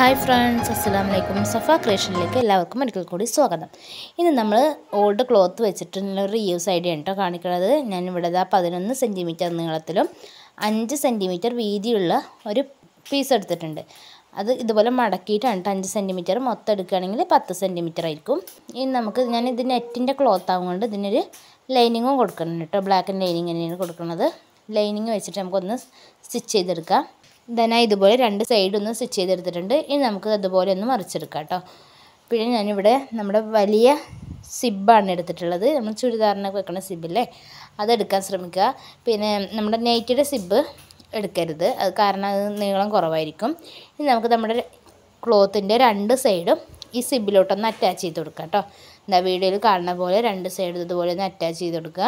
Hi friends, അസ്സലാമു അലൈക്കും. സഫ ക്രിയേഷനിലേക്ക് എല്ലാവർക്കും ഒരിക്കൽ കൂടി സ്വാഗതം. ഇന്ന് നമ്മൾ ഓൾഡ് ക്ലോത്ത് വെച്ചിട്ടുള്ള റീയൂസ് ഐഡിയ കേട്ടോ കാണിക്കുന്നത്. ഞാനിവിടെ 11 സെൻറ്റിമീറ്റർ നീളത്തിലും 5 സെൻറ്റിമീറ്റർ വീതിയുള്ള ഒരു പീസ് എടുത്തിട്ടുണ്ട്. അത് ഇതുപോലെ മടക്കിയിട്ടാണ് 5 സെൻറ്റിമീറ്റർ മൊത്തം എടുക്കുകയാണെങ്കിൽ 10 സെൻറ്റിമീറ്റർ ആയിരിക്കും. ഇനി ഞാനിത് നെറ്റിൻ്റെ ക്ലോത്ത് ആവുകൊണ്ട് ഇതിനൊരു ലൈനിങ്ങും കൊടുക്കണം കേട്ടോ. ബ്ലാക്ക് ലൈനിങ് തന്നെയാണ് കൊടുക്കുന്നത്. ലൈനിങ് വെച്ചിട്ട് നമുക്കൊന്ന് സ്റ്റിച്ച് ചെയ്തെടുക്കാം. ഞാൻ ഇതുപോലെ 2 സൈഡ് ഒന്ന് സ്റ്റിച്ച് ചെയ്തെടുത്തിട്ടുണ്ട്. ഇനി നമുക്ക് അതുപോലെ ഒന്ന് മറിച്ചെടുക്കാം കേട്ടോ. പിന്നെ ഞാനിവിടെ നമ്മുടെ വലിയ സിബ്ബാണ് എടുത്തിട്ടുള്ളത്. നമ്മൾ ചുരിദാറിനൊക്കെ വെക്കുന്ന സിബ്ബില്ലേ, അതെടുക്കാൻ ശ്രമിക്കുക. പിന്നെ നമ്മുടെ നൈറ്റിയുടെ സിബ്ബ് എടുക്കരുത്, അത് കാരണം അത് നീളം കുറവായിരിക്കും. ഇനി നമുക്ക് നമ്മുടെ ക്ലോത്തിൻ്റെ 2 സൈഡും ഈ സിബ്ബിലോട്ടൊന്ന് അറ്റാച്ച് ചെയ്ത് കൊടുക്കാം കേട്ടോ. എന്താ വീഡിയോയിൽ കാണുന്ന പോലെ 2 സൈഡും ഇതുപോലെ ഒന്ന് അറ്റാച്ച് ചെയ്ത് കൊടുക്കുക.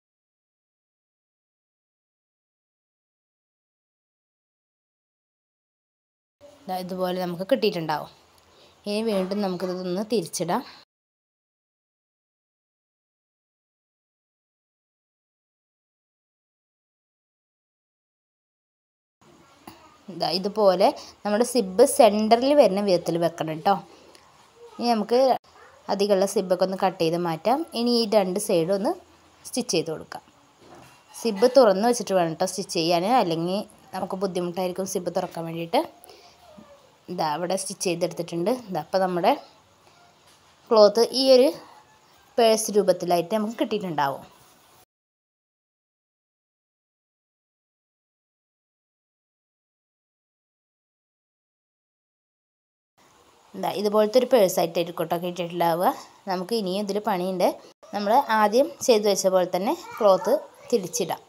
ഇതുപോലെ നമുക്ക് കിട്ടിയിട്ടുണ്ടാവും. ഇനി വീണ്ടും നമുക്കിതൊന്ന് തിരിച്ചിടാം. ഇതുപോലെ നമ്മുടെ സിബ്ബ് സെൻറ്ററിൽ വരുന്ന വിധത്തിൽ വെക്കണം കേട്ടോ. ഇനി നമുക്ക് അധികമുള്ള സിബ്ബൊക്കെ ഒന്ന് കട്ട് ചെയ്ത് മാറ്റാം. ഇനി ഈ 2 സൈഡും ഒന്ന് സ്റ്റിച്ച് ചെയ്ത് കൊടുക്കാം. സിബ്ബ് തുറന്ന് വെച്ചിട്ട് വേണം കേട്ടോ സ്റ്റിച്ച് ചെയ്യാൻ, അല്ലെങ്കിൽ നമുക്ക് ബുദ്ധിമുട്ടായിരിക്കും സിബ്ബ് തുറക്കാൻ വേണ്ടിയിട്ട്. ഇവിടെ സ്റ്റിച്ച് ചെയ്തെടുത്തിട്ടുണ്ട്. അപ്പോൾ നമ്മുടെ ക്ലോത്ത് ഈ ഒരു പേഴ്സ് രൂപത്തിലായിട്ട് നമുക്ക് കിട്ടിയിട്ടുണ്ടാവും. ഇതുപോലത്തെ ഒരു പേഴ്സായിട്ടായിരിക്കും കേട്ടോ കിട്ടിയിട്ടുണ്ടാവുക. നമുക്ക് ഇനിയും ഇതിൽ പണിയുണ്ട്. നമ്മൾ ആദ്യം ചെയ്തു വെച്ച പോലെ തന്നെ ക്ലോത്ത് തിരിച്ചിടാം.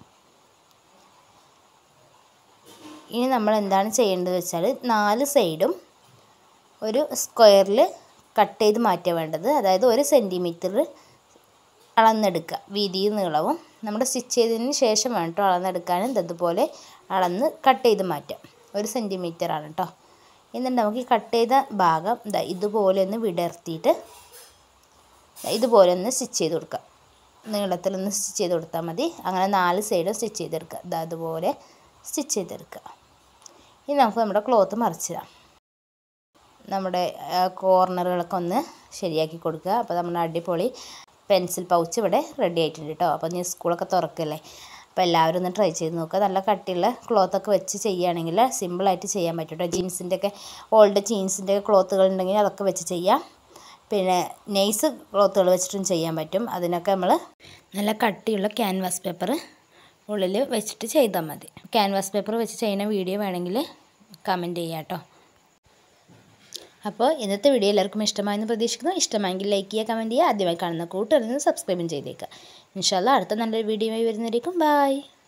ഇനി നമ്മൾ എന്താണ് ചെയ്യേണ്ടത് വെച്ചാൽ 4 സൈഡും ഒരു സ്ക്വയറിൽ കട്ട് ചെയ്ത് മാറ്റാൻ വേണ്ടത്. അതായത് 1 സെൻറ്റിമീറ്റർ അളന്നെടുക്കുക, വീതിയും നീളവും. നമ്മുടെ സ്റ്റിച്ച് ചെയ്തതിന് ശേഷം വേണം കേട്ടോ അളന്നെടുക്കാനും. ഇതുപോലെ അളന്ന് കട്ട് ചെയ്ത് മാറ്റാം. 1 സെൻറ്റിമീറ്റർ ആണ് കേട്ടോ. എന്നിട്ട് നമുക്ക് ഈ കട്ട് ചെയ്ത ഭാഗം ഇതുപോലെ ഒന്ന് വിടർത്തിയിട്ട് ഇതുപോലെ ഒന്ന് സ്റ്റിച്ച് ചെയ്ത് കൊടുക്കുക. നീളത്തിലൊന്ന് സ്റ്റിച്ച് ചെയ്ത് കൊടുത്താൽ മതി. അങ്ങനെ 4 സൈഡും സ്റ്റിച്ച് ചെയ്തെടുക്കുക. അതുപോലെ സ്റ്റിച്ച് ചെയ്തെടുക്കുക. ഇനി നമുക്ക് നമ്മുടെ ക്ലോത്ത് മറിച്ചിടാം. നമ്മുടെ കോർണറുകളൊക്കെ ഒന്ന് ശരിയാക്കി കൊടുക്കുക. അപ്പോൾ നമ്മുടെ അടിപൊളി പെൻസിൽ പൗച്ച് ഇവിടെ റെഡി ആയിട്ടുണ്ട് കേട്ടോ. അപ്പോൾ നീ സ്കൂളൊക്കെ തുറക്കല്ലേ, അപ്പോൾ എല്ലാവരും ഒന്ന് ട്രൈ ചെയ്ത് നോക്കുക. നല്ല കട്ടിയുള്ള ക്ലോത്തൊക്കെ വെച്ച് ചെയ്യുകയാണെങ്കിൽ സിമ്പിളായിട്ട് ചെയ്യാൻ പറ്റും കേട്ടോ. ജീൻസിൻ്റെയൊക്കെ ഓൾഡ് ജീൻസിൻ്റെ ക്ലോത്തുകൾ ഉണ്ടെങ്കിൽ അതൊക്കെ വെച്ച് ചെയ്യാം. പിന്നെ നൈസ് ക്ലോത്തുകൾ വെച്ചിട്ടും ചെയ്യാൻ പറ്റും. അതിനൊക്കെ നമ്മൾ നല്ല കട്ടിയുള്ള ക്യാൻവാസ് പേപ്പർ ഉള്ളിൽ വെച്ചിട്ട് ചെയ്താൽ മതി. ക്യാൻവാസ് പേപ്പർ വെച്ച് ചെയ്യുന്ന വീഡിയോ വേണമെങ്കിൽ കമൻറ്റ് ചെയ്യാം കേട്ടോ. അപ്പോൾ ഇന്നത്തെ വീഡിയോ എല്ലാവർക്കും ഇഷ്ടമായെന്ന് പ്രതീക്ഷിക്കുന്നു. ഇഷ്ടമായെങ്കിൽ ലൈക്ക് ചെയ്യുക, കമൻറ്റ് ചെയ്യുക. ആദ്യമായി കാണുന്ന കൂട്ടുകാരിൽ നിന്ന് സബ്സ്ക്രൈബും ചെയ്തേക്കുക. ഇൻഷാ അല്ലാഹ് അടുത്ത നല്ലൊരു വീഡിയോയുമായി വരുന്നതായിരിക്കും. ബൈ.